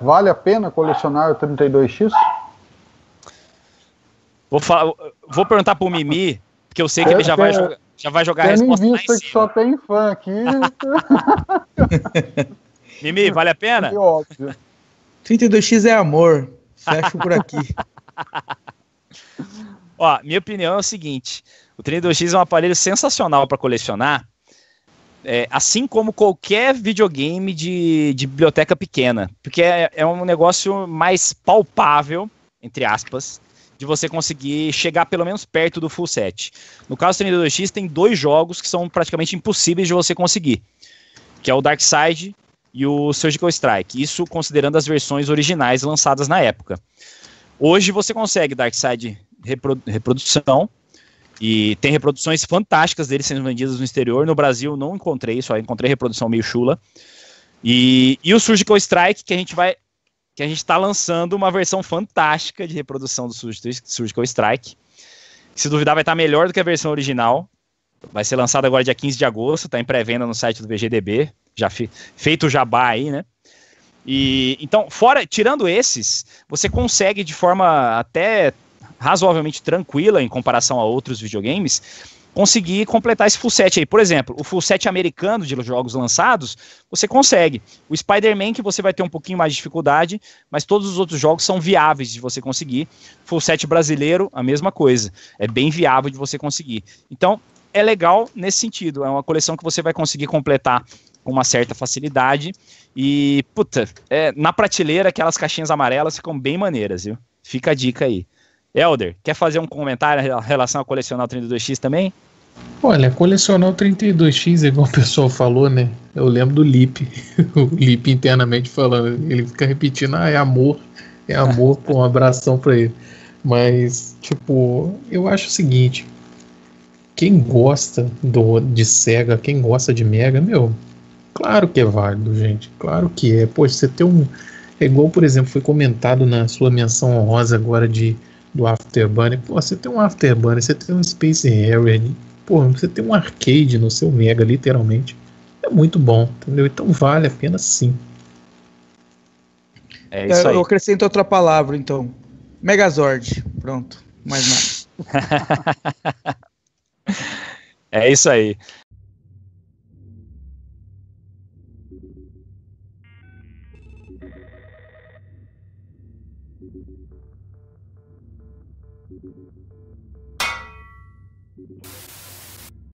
vale a pena colecionar o 32X? Vou perguntar pro Mimi, porque eu sei que ele já vai jogar a resposta lá em cima. Que só tem fã aqui. Mimi, vale a pena? É óbvio. 32X é amor. Fecho por aqui. Ó, minha opinião é o seguinte: o 32X é um aparelho sensacional para colecionar, assim como qualquer videogame de biblioteca pequena, porque é um negócio mais palpável, entre aspas, de você conseguir chegar pelo menos perto do full set. No caso do 32X, tem 2 jogos que são praticamente impossíveis de você conseguir, que é o Darkside e o Surgical Strike. Isso considerando as versões originais lançadas na época. Hoje você consegue Darkside reprodução, e tem reproduções fantásticas deles sendo vendidas no exterior. No Brasil não encontrei, só encontrei reprodução meio chula. E o Surgical Strike, que a gente está lançando uma versão fantástica de reprodução do Surgical Strike. Se duvidar, vai estar melhor do que a versão original. Vai ser lançado agora dia 15 de agosto, está em pré-venda no site do VGDB, já feito o jabá aí, né? E então, tirando esses, você consegue de forma até razoavelmente tranquila em comparação a outros videogames, conseguir completar esse full set aí. Por exemplo, o full set americano de jogos lançados, você consegue. O Spider-Man, que você vai ter um pouquinho mais de dificuldade, mas todos os outros jogos são viáveis de você conseguir. Full set brasileiro, a mesma coisa. É bem viável de você conseguir. Então, é legal nesse sentido. É uma coleção que você vai conseguir completar com uma certa facilidade. E, puta, na prateleira, aquelas caixinhas amarelas ficam bem maneiras, viu? Fica a dica aí. Helder, quer fazer um comentário em relação a colecionar o 32X também? Olha, colecionar o 32X, igual o pessoal falou, né? Eu lembro do Lipe, o Lipe internamente falando, ele fica repetindo, é amor, pô, um abração pra ele. Mas, tipo, eu acho o seguinte, quem gosta de Sega, quem gosta de Mega, meu, claro que é válido, gente, claro que é. Poxa, você tem é igual, por exemplo, foi comentado na sua menção honrosa agora do Afterburner. Pô, você tem um Afterburner, você tem um Space Harrier, pô, você tem um arcade no seu Mega, literalmente. É muito bom, entendeu? Então vale a pena sim. É isso aí. Eu acrescento outra palavra, então. Megazord. Pronto. Mais nada. É isso aí.